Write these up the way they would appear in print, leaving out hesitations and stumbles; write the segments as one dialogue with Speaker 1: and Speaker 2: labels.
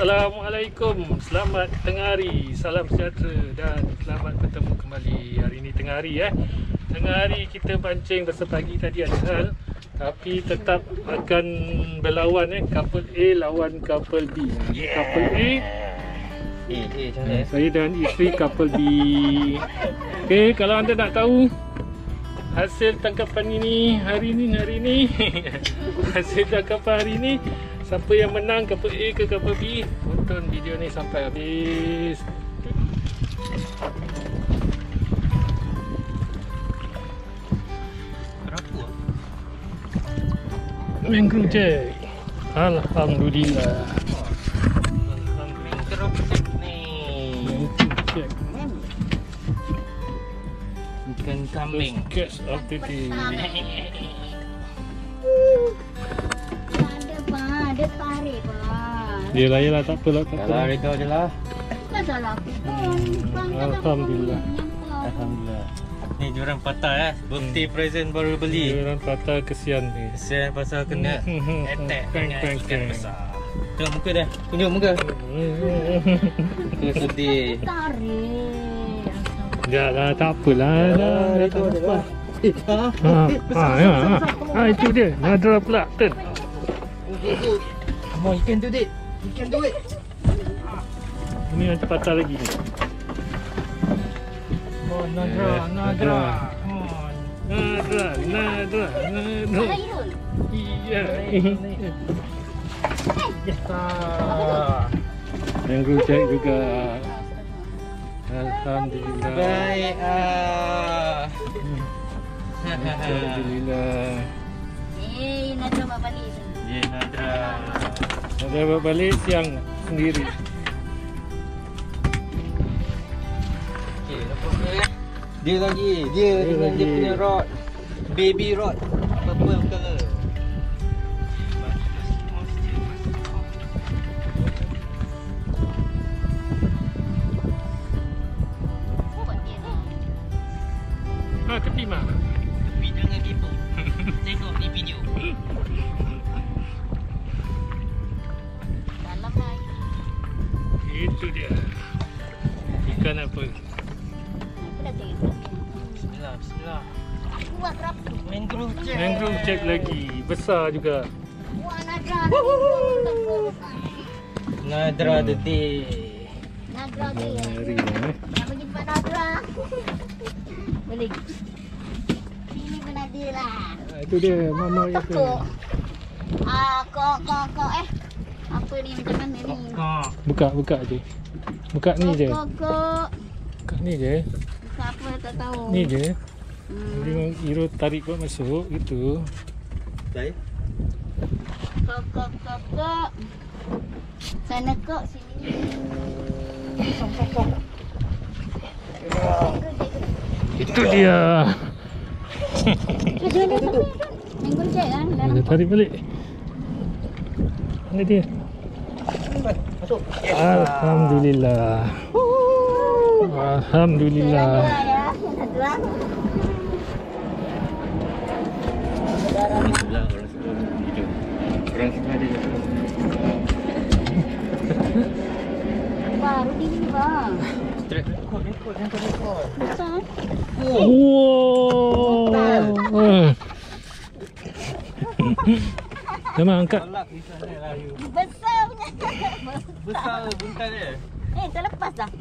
Speaker 1: Assalamualaikum, selamat tengah hari, salam sejahtera dan selamat bertemu kembali. Hari ini tengah hari Tengah hari kita pancing besar pagi tadi ada hal, tapi tetap akan berlawan couple A lawan couple B. Couple A saya dan isteri couple B. Okey, kalau anda nak tahu hasil tangkapan ini hari ini hasil tangkapan hari ini, siapa yang menang, couple A ke couple B, tonton video ni sampai habis. Mangrove Jack. Alhamdulillah.
Speaker 2: Ikan kambing.
Speaker 1: Catch of the day.
Speaker 3: Ada tarik pak.
Speaker 1: Yelah, tak apalah, tak
Speaker 2: Kalau
Speaker 1: apa.
Speaker 2: reda je lah.
Speaker 3: Bukan salah aku.
Speaker 1: Alhamdulillah.
Speaker 2: Alhamdulillah. Ni diorang patah birthday present baru beli.
Speaker 1: Orang patah kesian ni.
Speaker 2: Kesian pasal kena attack dengan
Speaker 1: Prank.
Speaker 2: ikan besar. Tengok muka dah. Tunjuk muka. Muka sedih.
Speaker 3: Tarik.
Speaker 1: Janganlah, tak apalah. Dah tak apa. Itu dia. Nadra pula. Turn.
Speaker 2: Come on, you can do it. You can do it.
Speaker 1: Ini nanti patah lagi ni.
Speaker 2: Oh, Nadra. Come on.
Speaker 1: Nadra.
Speaker 3: Tarik.
Speaker 1: Iya.
Speaker 2: Yes.
Speaker 1: Mangrove Jack juga. Alhamdulillah.
Speaker 2: Baik.
Speaker 1: Alhamdulillah.
Speaker 3: Nadra bawa balik.
Speaker 2: Ya, Nadra.
Speaker 1: Ada balik siang sendiri.
Speaker 2: Okay, lepas dia lagi. Dia dengan dia punya rod. Baby rod. Purple colour.
Speaker 1: Tepi mak.
Speaker 2: Tapi jangan tipu. Tengok ni video.
Speaker 3: Dalam air.
Speaker 1: Itu dia. Ikan apa?
Speaker 3: Aku dah tengok.
Speaker 2: Bismillah.
Speaker 3: Buat berapa?
Speaker 2: Mangrove Jack.
Speaker 1: Mangrove Jack lagi. Besar juga.
Speaker 3: Buat Nadra.
Speaker 2: Nadra the day.
Speaker 3: Nadra dia.
Speaker 1: Hari
Speaker 3: Nak bagi tempat Nadra. Boleh. Ini benar dia lah.
Speaker 1: Itu dia mama yang tu.
Speaker 3: Kok. Kok. Apa ni macam mana ni?
Speaker 1: Buka je. Buka ni je.
Speaker 3: Kok.
Speaker 1: Buka ni je.
Speaker 3: Buka apa tak tahu.
Speaker 1: Ni je. Dia hero tarik buat masuk gitu.
Speaker 2: Baik.
Speaker 3: Kok. Sana kok sini.
Speaker 1: Itu dia.
Speaker 3: Mangrove Jack kan?
Speaker 1: Ada tarik balik. Mana dia?
Speaker 2: Masuk.
Speaker 1: Alhamdulillah. Alhamdulillah.
Speaker 2: Alhamdulillah orang sebelum video. Orang sebelum dia.
Speaker 3: Baru di sini bang.
Speaker 2: Rekod.
Speaker 3: Besar.
Speaker 1: Wow. Memang angkat.
Speaker 2: Tolak bisa dia lah you.
Speaker 3: Besar punya.
Speaker 2: Besar buntal dia.
Speaker 3: Terlepas dah.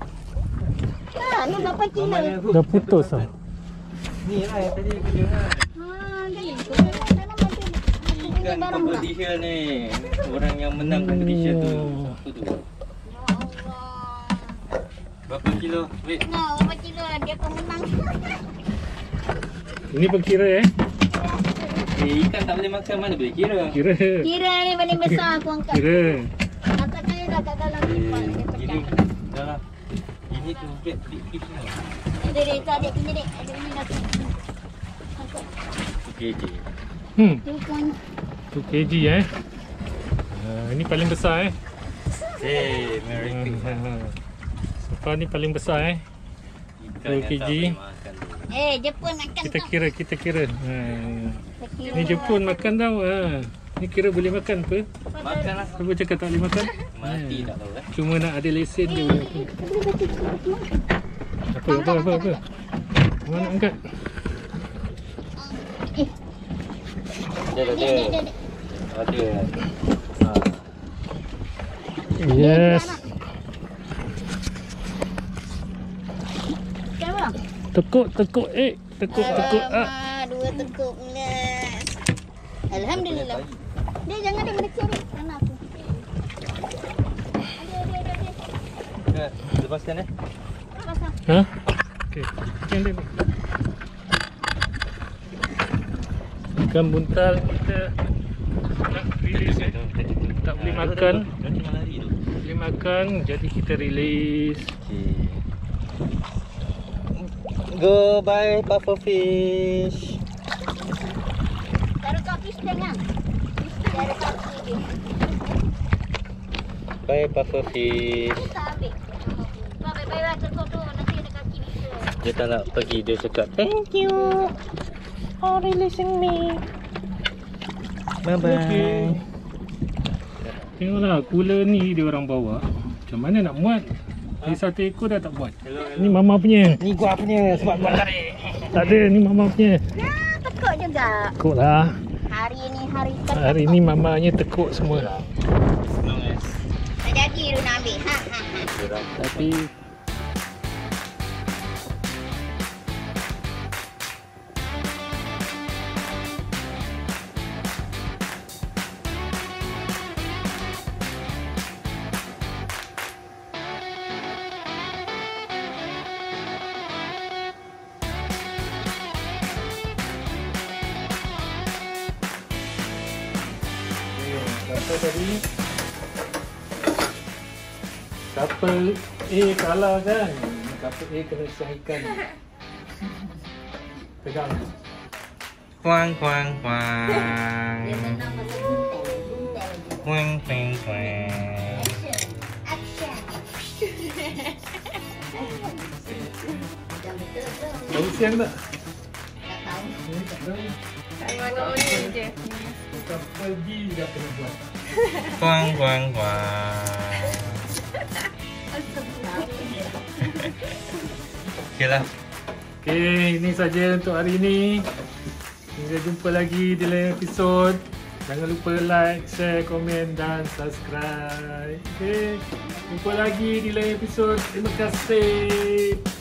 Speaker 3: Ni berapa kilo?
Speaker 1: Dah putus ah.
Speaker 2: Ni lah yang tadi video kan.
Speaker 3: Jadi
Speaker 2: Ikan competition ni. Orang yang menang competition tu. Siapa tu? Berapa kilo? Wait.
Speaker 3: Berapa kilo dia pemenang.
Speaker 1: Ini berkira
Speaker 2: Ikan tak boleh makan, mana boleh kira?
Speaker 1: Kira.
Speaker 3: Kira ni paling besar aku angkat.
Speaker 1: Kira.
Speaker 3: Angkatkan dia dah kat dalam lipat. Dia
Speaker 2: Kira.
Speaker 3: pecah.
Speaker 2: Dah lah. Ini tu big fish ni.
Speaker 3: Dia punya dek. Ada punya dah. Angkat.
Speaker 2: Okey.
Speaker 3: Tu pun.
Speaker 1: 2 kg ini paling besar
Speaker 2: Hey, Merry Christmas.
Speaker 1: So far ni paling besar 2 kg.
Speaker 3: Jepun makan
Speaker 1: Kita
Speaker 3: tau.
Speaker 1: kira. Ni Jepun makan tau. Ni kira boleh makan apa?
Speaker 2: Makan lah.
Speaker 1: Siapa cakap tak boleh makan?
Speaker 2: Mati tak tahu
Speaker 1: Cuma nak ada lesen dia boleh makan. Apa? Mana nak angkat?
Speaker 2: Ada. Ada.
Speaker 1: Yes.
Speaker 3: Kenapa?
Speaker 1: Tekuk. Tekuk. Ah.
Speaker 3: Dua tekuk. Yes. Alhamdulillah. Dia jangan dia menekan ni. Mana aku? Ada.
Speaker 2: Lepaskan
Speaker 3: Pasang.
Speaker 1: Ha? Okey. Macam ni. Ikan buntal kita nak release tak boleh makan.
Speaker 2: Tengah lari tu.
Speaker 1: Boleh makan, jadi kita release.
Speaker 2: Okay. Go bye pufferfish.
Speaker 3: Taruh kaki setengah. Taruh kaki dia.
Speaker 2: Bye pufferfish.
Speaker 3: Tak habis. Baik-baik tekuk tu. Nanti ada kaki bisa.
Speaker 2: Dia tak nak pergi, dia cakap thank you for releasing me. Bye bye.
Speaker 1: Okey. Tengoklah cooler ni dia orang bawa. Macam mana nak muat? Ni satu ekor dah tak buat. Ni mama punya.
Speaker 2: Ni gua punya sebab gua tarik.
Speaker 1: Tak ada, ni mama punya.
Speaker 3: Nah, tekuk juga.
Speaker 1: Tekuk lah.
Speaker 3: Hari ni hari tekuk.
Speaker 1: Hari ni mamanya tekuk semua.
Speaker 3: Tak jadi lu nak ambil. Ha.
Speaker 1: Tapi kata tadi couple A kalah kan? Couple A kena sahihkan. Pegang.
Speaker 2: Kuang.
Speaker 3: Dia senang pasal buntel.
Speaker 2: Kuang.
Speaker 3: Action. Jangan betul tu.
Speaker 1: Tahu siang tak?
Speaker 3: Tak tahu.
Speaker 1: Tak tahu.
Speaker 4: Makan onion je.
Speaker 1: Couple B dah kena buat.
Speaker 2: Kuang. Okay lah.
Speaker 1: Okay, ini saja untuk hari ini. Hingga jumpa lagi di lain episod. Jangan lupa like, share, komen dan subscribe. Okay, jumpa lagi di lain episod. Terima kasih.